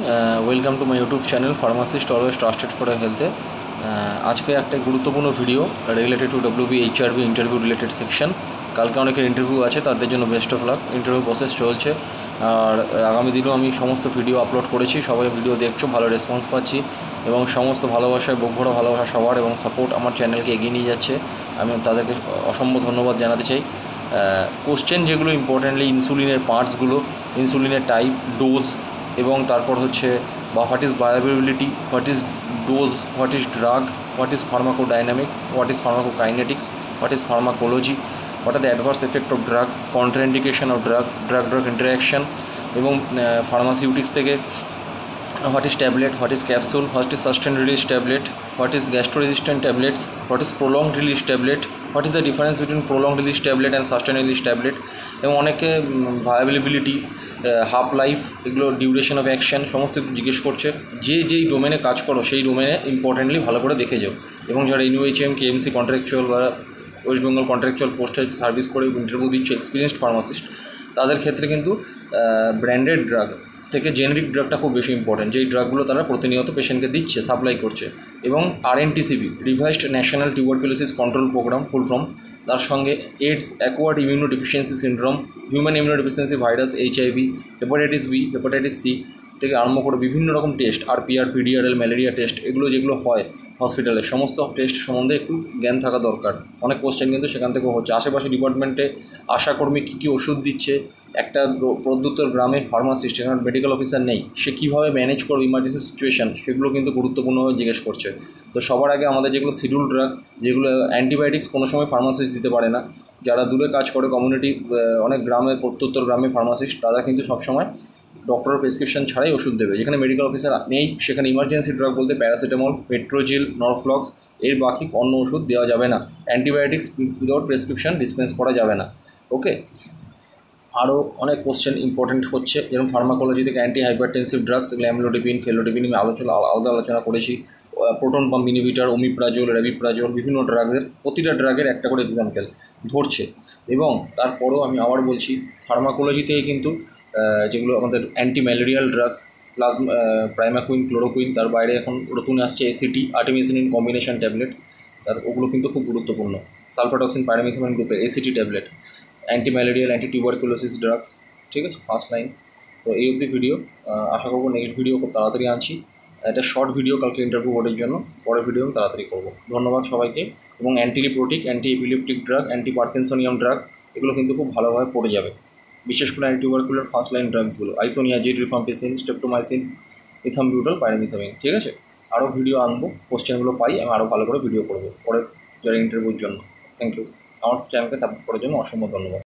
Welcome to my YouTube channel pharmacist always trusted for হেলথে। আজকে একটা গুরুত্বপূর্ণ video related to Wbhrb interview related section. কালকে অনেকের ইন্টারভিউ আছে, তাদের জন্য best of luck. Interview process চলছে, আর আগামী দিনেও আমি সমস্ত ভিডিও আপলোড করেছি। সবাই ভিডিও দেখছো, ভালো রেসপন্স পাচ্ছি এবং সমস্ত ভালোবাসায় বুক ভরা ভালোবাসা সবার এবং সাপোর্ট আমার চ্যানেলকে এগিয়ে নিয়ে যাচ্ছে। আমি তাদেরকে অসম্ভব ধন্যবাদ জানাতে চাই। কোশ্চেন যেগুলো ইম্পর্টেন্টলি ইনসুলিনের পার্টসগুলো, ইনসুলিনের টাইপ, ডোজ এবং তারপর হচ্ছে what is bioavailability, what is dose, what is drug, what is pharmacodynamics, what is pharmacokinetics, what is pharmacology, what are the adverse effect of drug, contraindication of drug interaction এবং pharmaceutics থেকে what is tablet, what is capsule, what is sustained release tablet, what is gastro resistant tablets, what is prolonged release tablet, what is the difference between prolonged release tablet and sustained release tablet এবং অনেকে viability, half life, এগুলো duration of action সমস্ত জিজ্ঞেস করছে। যেই ডোমেনে কাজ করো সেই ডোমেনে ইম্পর্টেন্টলি ভালো করে দেখে যাও। এবং যারা NUHM KMC কন্ট্রাকচুয়াল বা ওয়েস্ট বেঙ্গল কন্ট্রাকচুয়াল পোস্টে সার্ভিস করে ইন্টারভিউ দিচ্ছে এক্সপিরিয়েন্সড ফার্মাসিস্ট, তাদের ক্ষেত্রে কিন্তু ব্র্যান্ডেড ড্রাগ থেকে জেনারিক ড্রাগটা খুব বেশি ইম্পর্টেন্ট, যেই ড্রাগগুলো তারা প্রতিনিয়ত পেশেন্টকে দিচ্ছে, সাপ্লাই করছে। এবং RNTCP revised national tuberculosis control programme full form, তার সঙ্গে AIDS, acquired immunodeficiency syndrome, human immunodeficiency virus, HIV, hepatitis B, hepatitis C থেকে আরম্ভ করে বিভিন্ন রকম test, RPR, PDRL, malaria test, এগুলো যেগুলো হয় হসপিটালে, সমস্ত টেস্ট সম্বন্ধে একটু জ্ঞান থাকা দরকার। অনেক কোশ্চেন কিন্তু সেখান থেকেও হচ্ছে। আশেপাশে ডিপার্টমেন্টে আশাকর্মী কী কী ওষুধ দিচ্ছে, একটা প্রত্যুত্তর গ্রামে ফার্মাসিস্ট, এখানে মেডিকেল অফিসার নেই, সে কীভাবে ম্যানেজ করবে ইমার্জেন্সি সিচুয়েশান, সেগুলো কিন্তু গুরুত্বপূর্ণভাবে জিজ্ঞেস করছে। তো সবার আগে আমাদের যেগুলো শিডিউল ড্রাগ, যেগুলো অ্যান্টিবায়োটিক্স কোনো সময় ফার্মাসিস্ট দিতে পারে না, যারা দূরে কাজ করে কমিউনিটি, অনেক গ্রামে, প্রত্যুত্তর গ্রামে ফার্মাসিস্ট, তারা কিন্তু সবসময় ডক্টরের প্রেসক্রিপশন ছাড়াই ওষুধ দেবে। যেখানে মেডিকেল অফিসার নেই সেখানে ইমার্জেন্সি ড্রাগ বলতে প্যারাসিটামল, পেট্রোজিল, নরফ্লক্স, এর বাকি অন্য ওষুধ দেওয়া যাবে না। অ্যান্টিবায়োটিক্স উইদাউট প্রেসক্রিপশন ডিসপেন্স করা যাবে না। ওকে, আরও অনেক কোশ্চেন ইম্পর্টেন্ট হচ্ছে, যেরকম ফার্মাকোলজি থেকে anti hypertensive drugs, amlodipine, felodipine আমি আলাদা আলোচনা করেছি। Proton pump inhibitor, omeprazole, rabeprazole, বিভিন্ন ড্রাগের, প্রতিটা ড্রাগের একটা করে এক্সাম্পল ধরছে। এবং তারপরেও আমি আবার বলছি, ফার্মাকোলজিতে কিন্তু যেগুলো আমাদের anti malarial drug, primaquine, chloroquine, তার বাইরে এখন নতুন আসছে ACT, আর্টিমিসিনিন কম্বিনেশন ট্যাবলেট, ওগুলো কিন্তু খুব গুরুত্বপূর্ণ। সালফাটক্সিন, পাইরামিথামিন গ্রুপের ACT tablet, anti malarial, anti tuberculosis drugs. ঠিক আছে, ফার্স্ট লাইন। তো এই অবধি ভিডিও, আশা করবো নেক্সট ভিডিও খুব তাড়াতাড়ি আনছি। একটা শর্ট ভিডিও কালকে ইন্টারভিউ বোর্ডের জন্য, পরের ভিডিও আমি তাড়াতাড়ি করবো। ধন্যবাদ সবাইকে। এবং অ্যান্টিরিপ্রোটিক, anti epileptic drug, anti parkinsonism drug, এগুলো কিন্তু খুব ভালোভাবে পড়ে যাবে। বিশেষ করে অ্যান্টিটিউবারকুলার ফার্স্ট লাইন ড্রাগসগুলো, isoniazid, rifampicin, streptomycin, ethambutol, pyrimethamine. ঠিক আছে, আরও ভিডিও আনবো, কোশ্চেনগুলো পাই আমি আরও ভালো করে ভিডিও করবো পরের যারা ইন্টারভিউর জন্য। Thank you. আমার চ্যানেলকে সাপোর্ট করার জন্য অসংখ্য ধন্যবাদ।